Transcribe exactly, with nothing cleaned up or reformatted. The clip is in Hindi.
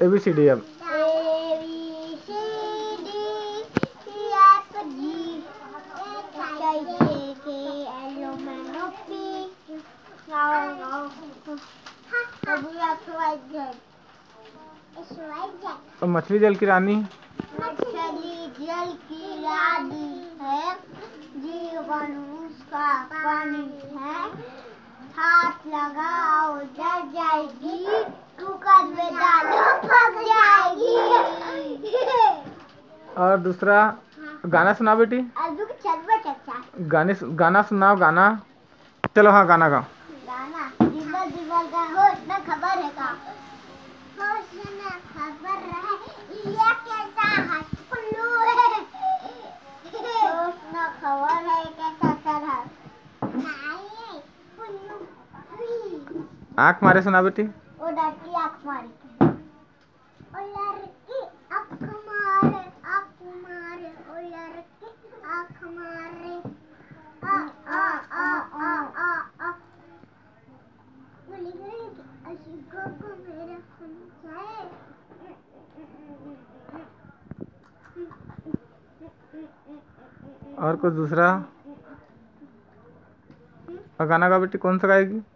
ए बी सी डी अब तो मछली जल की रानी मछली जल की रानी है, जीवन उसका पानी है, हाथ लगाओ जल जाएगी, कुकर में डालो पक जाएगी। और दूसरा गाना सुना बेटी। गाने गाना सुनाओ गाना। चलो हाँ गाना गाओ। गाना दिवल दिवल का हो ना खबर है का होश ना खबर है ये कैसा हटपल्लू है, होश ना खबर है कैसा सरहद नहीं पुल्लू। आँख मारे सुना बेटी। ओ लड़की आँख मारी, ओ लड़की आँख मारे आँख मारे, ओ लड़की आँख मारे, आ आ आ आ आ आ को मेरा खून जाए। और कुछ दूसरा और गाना गा बेटी। कौन सा गाएगी?